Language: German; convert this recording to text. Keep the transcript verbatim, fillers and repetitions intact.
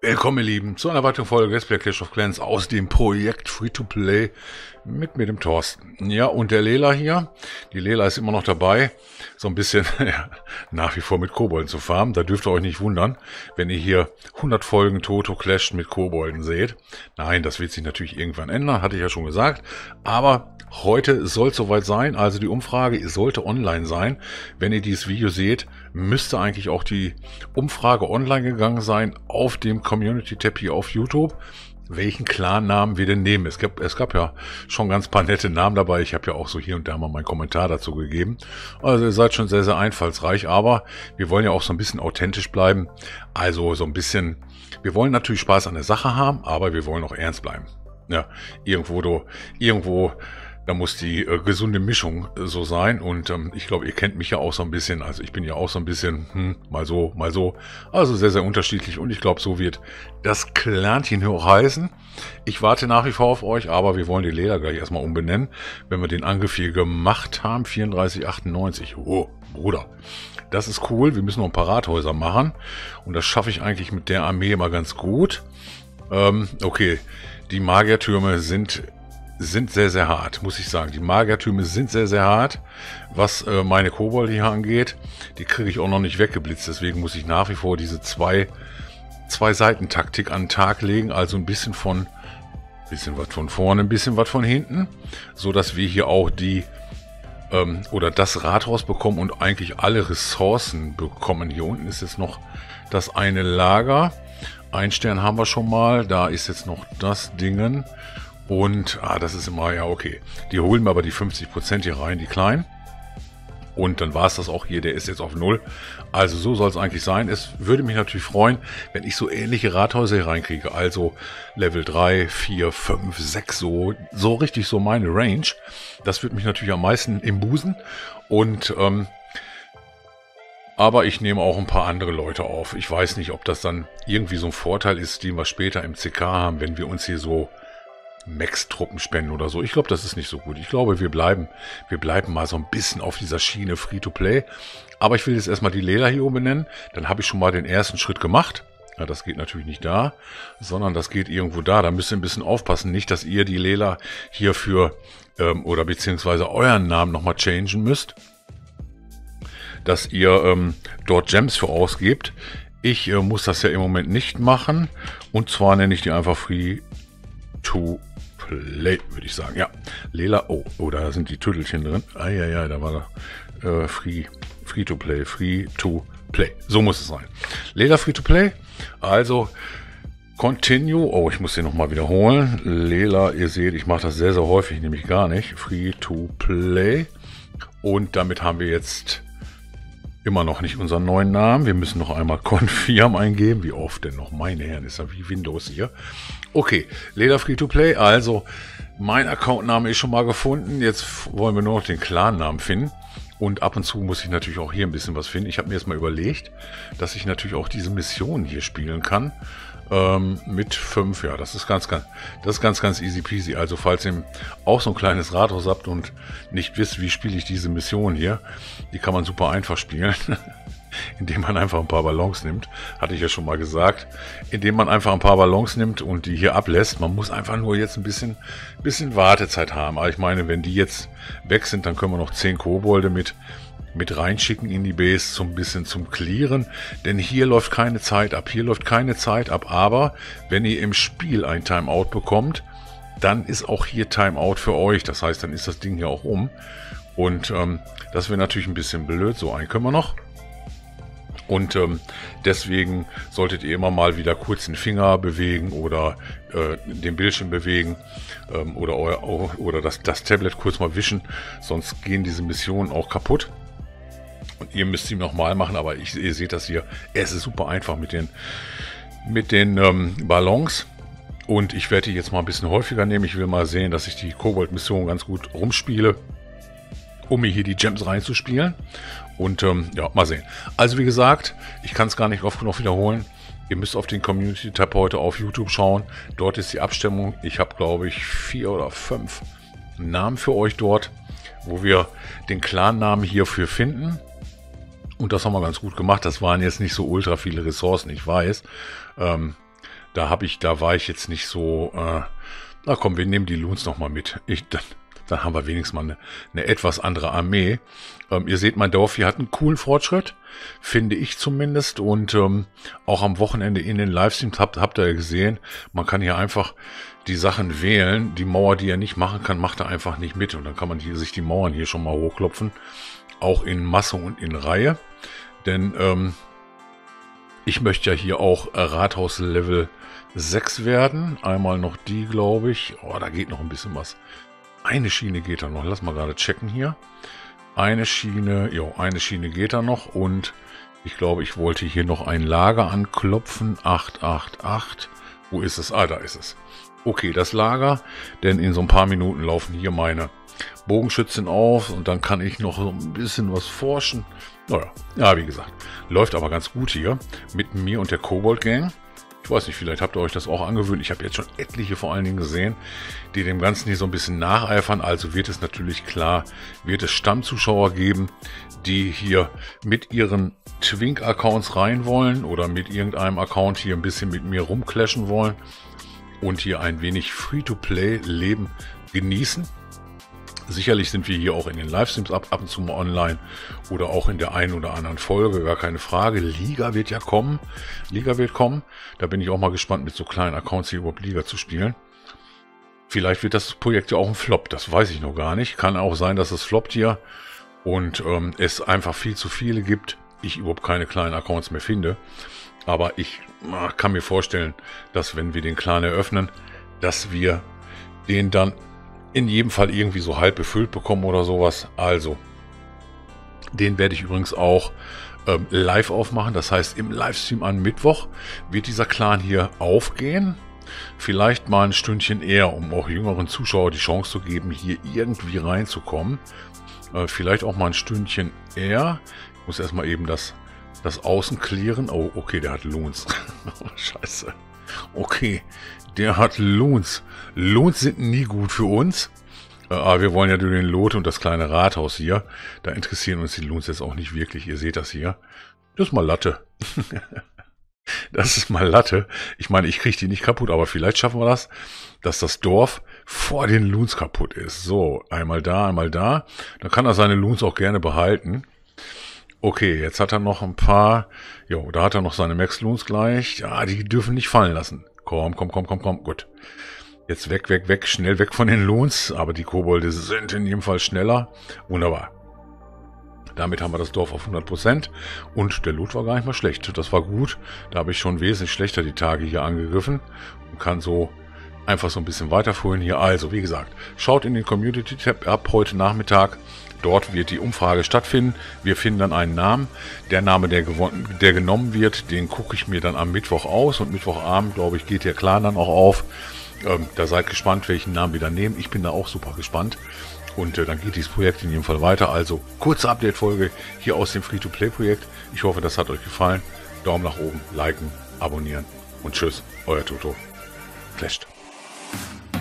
Willkommen, ihr Lieben, zu einer weiteren Folge Let's Play Clash of Clans aus dem Projekt Free-to-Play mit mir, dem Thorsten. Ja, und der Lela hier, die Lela ist immer noch dabei, so ein bisschen ja, nach wie vor mit Kobolden zu farmen. Da dürft ihr euch nicht wundern, wenn ihr hier hundert Folgen Toto clasht mit Kobolden seht. Nein, das wird sich natürlich irgendwann ändern, hatte ich ja schon gesagt. Aber heute soll es soweit sein, also die Umfrage sollte online sein. Wenn ihr dieses Video seht, müsste eigentlich auch die Umfrage online gegangen sein auf dem Community-Tab hier auf YouTube, welchen Clan-Namen wir denn nehmen. Es gab, es gab ja schon ganz paar nette Namen dabei. Ich habe ja auch so hier und da mal meinen Kommentar dazu gegeben. Also ihr seid schon sehr, sehr einfallsreich, aber wir wollen ja auch so ein bisschen authentisch bleiben. Also so ein bisschen, wir wollen natürlich Spaß an der Sache haben, aber wir wollen auch ernst bleiben. Ja, irgendwo, do, irgendwo da muss die äh, gesunde Mischung äh, so sein und ähm, ich glaube, ihr kennt mich ja auch so ein bisschen, also ich bin ja auch so ein bisschen, hm, mal so, mal so, also sehr, sehr unterschiedlich und ich glaube, so wird das Clanchen hier auch heißen. Ich warte nach wie vor auf euch, aber wir wollen die Lela gleich erstmal umbenennen, wenn wir den Angriff hier gemacht haben, vierunddreißig achtundneunzig, oh, Bruder. Das ist cool, wir müssen noch ein paar Rathäuser machen und das schaffe ich eigentlich mit der Armee immer ganz gut. Ähm, okay, die Magiertürme sind... sind sehr, sehr hart, muss ich sagen. Die Magiertürme sind sehr, sehr hart, was äh, meine Kobolde hier angeht. Die kriege ich auch noch nicht weggeblitzt, deswegen muss ich nach wie vor diese zwei, zwei Seitentaktik an den Tag legen. Also ein bisschen von, bisschen was von vorne, ein bisschen was von hinten, so dass wir hier auch die, ähm, oder das Rathaus bekommen und eigentlich alle Ressourcen bekommen. Hier unten ist jetzt noch das eine Lager. Ein Stern haben wir schon mal, da ist jetzt noch das Dingen. Und, ah, das ist immer, ja, okay. Die holen mir aber die fünfzig Prozent hier rein, die kleinen. Und dann war es das auch hier, der ist jetzt auf null. Also so soll es eigentlich sein. Es würde mich natürlich freuen, wenn ich so ähnliche Rathäuser hier reinkriege. Also Level drei, vier, fünf, sechs, so, so richtig so meine Range. Das würde mich natürlich am meisten im Busen. Und, ähm, aber ich nehme auch ein paar andere Leute auf. Ich weiß nicht, ob das dann irgendwie so ein Vorteil ist, den wir später im C K haben, wenn wir uns hier so Max-Truppen spenden oder so. Ich glaube, das ist nicht so gut. Ich glaube, wir bleiben, wir bleiben mal so ein bisschen auf dieser Schiene Free-to-Play. Aber ich will jetzt erstmal die Lela hier umbenennen. Dann habe ich schon mal den ersten Schritt gemacht. Ja, das geht natürlich nicht da, sondern das geht irgendwo da. Da müsst ihr ein bisschen aufpassen. Nicht, dass ihr die Lela hierfür ähm, oder beziehungsweise euren Namen nochmal changen müsst. Dass ihr ähm, dort Gems für ausgebt. Ich äh, muss das ja im Moment nicht machen. Und zwar nenne ich die einfach Free-to-Play. Play, würde ich sagen. Ja, Lela, oh, oh, da sind die Tüttelchen drin. Ah, ja, ja, da war da äh, Free, Free to Play, Free to Play. So muss es sein. Lela Free to Play. Also, Continue. Oh, ich muss den nochmal wiederholen. Lela, ihr seht, ich mache das sehr, sehr häufig, nämlich gar nicht. Free to Play. Und damit haben wir jetzt immer noch nicht unseren neuen Namen. Wir müssen noch einmal Confirm eingeben. Wie oft denn noch? Meine Herren, ist ja wie Windows hier. Okay, Lela Free-to-Play. Also, mein Accountname ist schon mal gefunden. Jetzt wollen wir nur noch den Clan-Namen finden. Und ab und zu muss ich natürlich auch hier ein bisschen was finden. Ich habe mir jetzt mal überlegt, dass ich natürlich auch diese Mission hier spielen kann. Ähm, mit fünf, ja, das ist ganz, ganz, das ist ganz, ganz easy peasy. Also, falls ihr auch so ein kleines Rathaus habt und nicht wisst, wie spiele ich diese Mission hier, die kann man super einfach spielen. Indem man einfach ein paar Ballons nimmt, hatte ich ja schon mal gesagt, indem man einfach ein paar Ballons nimmt und die hier ablässt. Man muss einfach nur jetzt ein bisschen, bisschen Wartezeit haben. Aber ich meine, wenn die jetzt weg sind, dann können wir noch zehn Kobolde mit, mit reinschicken in die Base, so ein bisschen zum Clearen. Denn hier läuft keine Zeit ab, hier läuft keine Zeit ab. Aber wenn ihr im Spiel ein Timeout bekommt, dann ist auch hier Timeout für euch. Das heißt, dann ist das Ding hier auch um. Und ähm, das wäre natürlich ein bisschen blöd. So, einen können wir noch. Und ähm, deswegen solltet ihr immer mal wieder kurz den Finger bewegen oder äh, den Bildschirm bewegen ähm, oder, euer, oder das, das Tablet kurz mal wischen, sonst gehen diese Missionen auch kaputt. Und ihr müsst sie nochmal machen, aber ich, ihr seht das hier, es ist super einfach mit den, mit den ähm, Ballons. Und ich werde die jetzt mal ein bisschen häufiger nehmen. Ich will mal sehen, dass ich die Kobold-Mission ganz gut rumspiele, um mir hier die Gems reinzuspielen. Und ähm, ja, mal sehen. Also wie gesagt, ich kann es gar nicht oft genug wiederholen. Ihr müsst auf den Community-Tab heute auf YouTube schauen. Dort ist die Abstimmung. Ich habe, glaube ich, vier oder fünf Namen für euch dort, wo wir den Clan-Namen hierfür finden. Und das haben wir ganz gut gemacht. Das waren jetzt nicht so ultra viele Ressourcen, ich weiß. Ähm, Da habe ich, da war ich jetzt nicht so, äh, na komm, wir nehmen die Loons nochmal mit. Ich, dann, dann haben wir wenigstens mal eine, eine etwas andere Armee. Ähm, ihr seht, mein Dorf hier hat einen coolen Fortschritt, finde ich zumindest. Und ähm, auch am Wochenende in den Livestreams habt, habt ihr ja gesehen, man kann hier einfach die Sachen wählen. Die Mauer, die er nicht machen kann, macht er einfach nicht mit. Und dann kann man hier sich die Mauern hier schon mal hochklopfen. Auch in Masse und in Reihe. Denn ähm, ich möchte ja hier auch Rathaus Level sechs werden. Einmal noch die, glaube ich. Oh, da geht noch ein bisschen was. Eine Schiene geht da noch. Lass mal gerade checken hier. Eine Schiene, jo, eine Schiene geht da noch. Und ich glaube, ich wollte hier noch ein Lager anklopfen. acht acht acht. Wo ist es? Ah, da ist es. Okay, das Lager. Denn in so ein paar Minuten laufen hier meine Bogenschützen auf. Und dann kann ich noch so ein bisschen was forschen. Naja, ja, wie gesagt. Läuft aber ganz gut hier. Mit mir und der Kobold Gang. Ich weiß nicht, vielleicht habt ihr euch das auch angewöhnt. Ich habe jetzt schon etliche vor allen Dingen gesehen, die dem Ganzen hier so ein bisschen nacheifern. Also wird es natürlich klar, wird es Stammzuschauer geben, die hier mit ihren Twink-Accounts rein wollen oder mit irgendeinem Account hier ein bisschen mit mir rumclashen wollen und hier ein wenig Free-to-Play-Leben genießen. Sicherlich sind wir hier auch in den Livestreams ab, ab und zu mal online oder auch in der einen oder anderen Folge, gar keine Frage. Liga wird ja kommen. Liga wird kommen. Da bin ich auch mal gespannt, mit so kleinen Accounts hier überhaupt Liga zu spielen. Vielleicht wird das Projekt ja auch ein Flop, das weiß ich noch gar nicht. Kann auch sein, dass es floppt hier und ähm, es einfach viel zu viele gibt. Ich überhaupt keine kleinen Accounts mehr finde. Aber ich äh, kann mir vorstellen, dass wenn wir den Clan eröffnen, dass wir den dann in jedem Fall irgendwie so halb befüllt bekommen oder sowas. Also, den werde ich übrigens auch ähm, live aufmachen. Das heißt, im Livestream am Mittwoch wird dieser Clan hier aufgehen. Vielleicht mal ein Stündchen eher, um auch jüngeren Zuschauern die Chance zu geben, hier irgendwie reinzukommen. Äh, vielleicht auch mal ein Stündchen eher. Ich muss erstmal eben das, das Außen klären. Oh, okay, der hat Loons. Scheiße. Okay, der hat Loons. Loons sind nie gut für uns. Äh, aber wir wollen ja durch den Lot und das kleine Rathaus hier. Da interessieren uns die Loons jetzt auch nicht wirklich. Ihr seht das hier. Das ist mal Latte. Das ist mal Latte. Ich meine, ich kriege die nicht kaputt, aber vielleicht schaffen wir das, dass das Dorf vor den Loons kaputt ist. So, einmal da, einmal da. Dann kann er seine Loons auch gerne behalten. Okay, jetzt hat er noch ein paar. Jo, da hat er noch seine Max-Loons gleich. Ja, die dürfen nicht fallen lassen. Komm, komm, komm, komm, komm. Gut. Jetzt weg, weg, weg. Schnell weg von den Loons. Aber die Kobolde sind in jedem Fall schneller. Wunderbar. Damit haben wir das Dorf auf hundert Prozent. Und der Loot war gar nicht mal schlecht. Das war gut. Da habe ich schon wesentlich schlechter die Tage hier angegriffen. Und kann so einfach so ein bisschen weiterführen hier. Also, wie gesagt, schaut in den Community-Tab ab heute Nachmittag. Dort wird die Umfrage stattfinden. Wir finden dann einen Namen. Der Name, der, gewonnen, der genommen wird, den gucke ich mir dann am Mittwoch aus. Und Mittwochabend, glaube ich, geht der Clan dann auch auf. Ähm, da seid gespannt, welchen Namen wir dann nehmen. Ich bin da auch super gespannt. Und äh, dann geht dieses Projekt in jedem Fall weiter. Also, kurze Update-Folge hier aus dem Free-to-Play-Projekt. Ich hoffe, das hat euch gefallen. Daumen nach oben, liken, abonnieren und tschüss, euer Toto. Clasht.